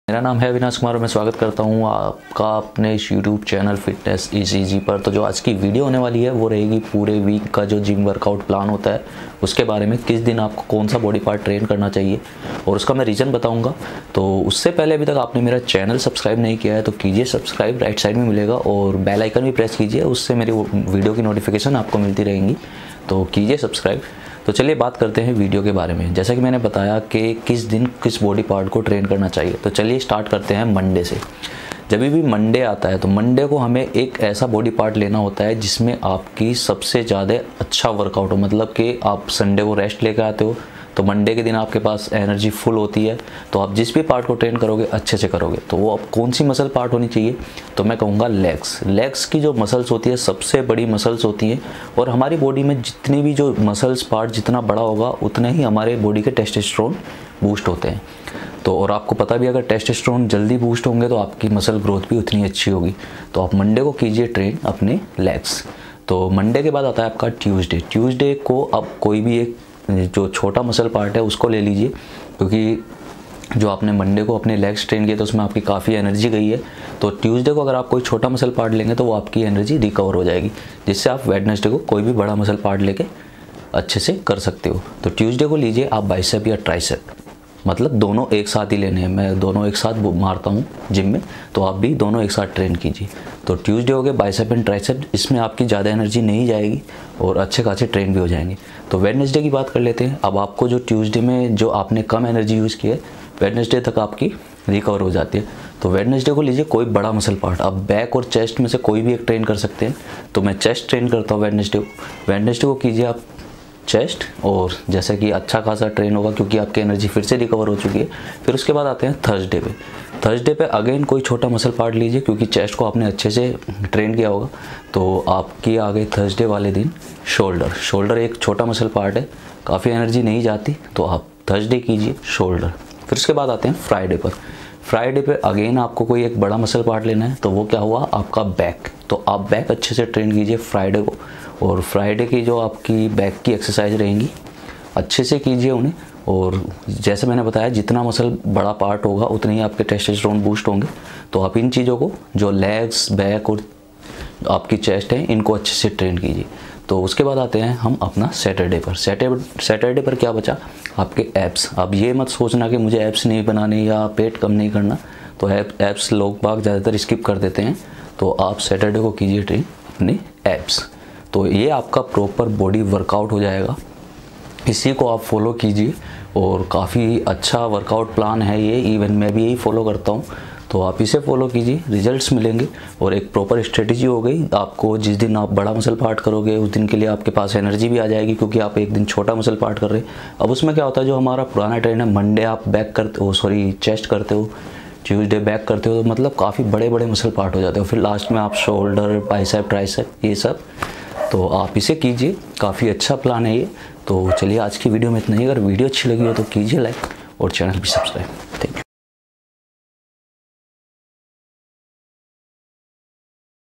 मेरा नाम है अविनाश कुमार और मैं स्वागत करता हूं आपका अपने इस YouTube channel fitness is easy पर। तो जो आज की वीडियो होने वाली है वो रहेगी पूरे वीक का जो जिम वर्कआउट प्लान होता है उसके बारे में, किस दिन आपको कौन सा बॉडी पार्ट ट्रेन करना चाहिए और उसका मैं रीज़न बताऊंगा। तो उससे पहले अभी तक आपने मेरा चैनल सब्सक्राइब नहीं किया है तो कीजिए सब्सक्राइब, राइट साइड में मिलेगा, और बेल आइकन भी प्रेस कीजिए, उससे मेरी वीडियो की नोटिफिकेशन आपको मिलती रहेंगी। तो कीजिए सब्सक्राइब। तो चलिए बात करते हैं वीडियो के बारे में। जैसा कि मैंने बताया कि किस दिन किस बॉडी पार्ट को ट्रेन करना चाहिए, तो चलिए स्टार्ट करते हैं मंडे से। जब भी मंडे आता है तो मंडे को हमें एक ऐसा बॉडी पार्ट लेना होता है जिसमें आपकी सबसे ज़्यादा अच्छा वर्कआउट हो। मतलब कि आप संडे को रेस्ट लेकर आते हो तो मंडे के दिन आपके पास एनर्जी फुल होती है, तो आप जिस भी पार्ट को ट्रेन करोगे अच्छे से करोगे। तो वो अब कौन सी मसल पार्ट होनी चाहिए, तो मैं कहूँगा लेग्स। लेग्स की जो मसल्स होती है सबसे बड़ी मसल्स होती हैं, और हमारी बॉडी में जितनी भी जो मसल्स पार्ट जितना बड़ा होगा उतना ही हमारे बॉडी के टेस्टोस्टेरोन बूस्ट होते हैं। तो और आपको पता भी अगर टेस्टोस्टेरोन जल्दी बूस्ट होंगे तो आपकी मसल ग्रोथ भी उतनी अच्छी होगी। तो आप मंडे को कीजिए ट्रेन अपने लेग्स। तो मंडे के बाद आता है आपका ट्यूसडे। ट्यूसडे को आप कोई भी एक जो छोटा मसल पार्ट है उसको ले लीजिए, क्योंकि जो आपने मंडे को अपने लेग्स ट्रेन किए तो उसमें आपकी काफ़ी एनर्जी गई है। तो ट्यूसडे को अगर आप कोई छोटा मसल पार्ट लेंगे तो वो आपकी एनर्जी रिकवर हो जाएगी, जिससे आप वेडनेसडे को कोई भी बड़ा मसल पार्ट लेके अच्छे से कर सकते हो। तो ट्यूसडे को लीजिए आप बाइसेप या ट्राइसेप, मतलब दोनों एक साथ ही लेने हैं। मैं दोनों एक साथ मारता हूँ जिम में, तो आप भी दोनों एक साथ ट्रेन कीजिए। तो ट्यूसडे हो गए बाइसेप एंड ट्राइसेप, इसमें आपकी ज़्यादा एनर्जी नहीं जाएगी और अच्छे खासे ट्रेन भी हो जाएंगे। तो वेडनेसडे की बात कर लेते हैं। अब आपको जो ट्यूसडे में जो आपने कम एनर्जी यूज़ की है वेडनेसडे तक आपकी रिकवर हो जाती है। तो वेडनेसडे को लीजिए कोई बड़ा मसल पार्ट। अब बैक और चेस्ट में से कोई भी एक ट्रेन कर सकते हैं, तो मैं चेस्ट ट्रेन करता हूँ वेडनेसडे को। वेडनेसडे को कीजिए आप चेस्ट, और जैसा कि अच्छा खासा ट्रेन होगा क्योंकि आपकी एनर्जी फिर से रिकवर हो चुकी है। फिर उसके बाद आते हैं थर्सडे पे। थर्सडे पे अगेन कोई छोटा मसल पार्ट लीजिए, क्योंकि चेस्ट को आपने अच्छे से ट्रेन किया होगा। तो आपकी आ गई थर्सडे वाले दिन शोल्डर। शोल्डर एक छोटा मसल पार्ट है, काफ़ी एनर्जी नहीं जाती, तो आप थर्सडे कीजिए शोल्डर। फिर उसके बाद आते हैं फ्राइडे पर। फ्राइडे पे अगेन आपको कोई एक बड़ा मसल पार्ट लेना है, तो वो क्या हुआ आपका बैक। तो आप बैक अच्छे से ट्रेन कीजिए फ्राइडे को, और फ्राइडे की जो आपकी बैक की एक्सरसाइज रहेंगी अच्छे से कीजिए उन्हें। और जैसे मैंने बताया जितना मसल बड़ा पार्ट होगा उतने ही आपके टेस्टोस्टेरोन बूस्ट होंगे। तो आप इन चीज़ों को, जो लेग्स, बैक और आपकी चेस्ट है, इनको अच्छे से ट्रेन कीजिए। तो उसके बाद आते हैं हम अपना सैटरडे पर। सैटरडे पर क्या बचा आपके एब्स। अब ये मत सोचना कि मुझे एब्स नहीं बनाने या पेट कम नहीं करना, तो एब्स लोग बाग ज़्यादातर स्किप कर देते हैं। तो आप सैटरडे को कीजिए ट्रेन अपने एब्स। तो ये आपका प्रॉपर बॉडी वर्कआउट हो जाएगा। इसी को आप फॉलो कीजिए और काफ़ी अच्छा वर्कआउट प्लान है ये। इवन मैं भी यही फॉलो करता हूँ, तो आप इसे फॉलो कीजिए, रिजल्ट्स मिलेंगे। और एक प्रॉपर स्ट्रेटजी हो गई आपको। जिस दिन आप बड़ा मसल पार्ट करोगे उस दिन के लिए आपके पास एनर्जी भी आ जाएगी, क्योंकि आप एक दिन छोटा मसल पार्ट कर रहे हैं। अब उसमें क्या होता है, जो हमारा पुराना ट्रेंड है, मंडे आप बैक करते हो, चेस्ट करते हो, ट्यूसडे बैक करते हो, तो मतलब काफ़ी बड़े बड़े मसल पार्ट हो जाते हो। फिर लास्ट में आप शोल्डर, बाइसेप, ट्राइसेप, ये सब। तो आप इसे कीजिए, काफ़ी अच्छा प्लान है ये। तो चलिए आज की वीडियो में इतना ही। अगर वीडियो अच्छी लगी हो तो कीजिए लाइक और चैनल भी सब्सक्राइब।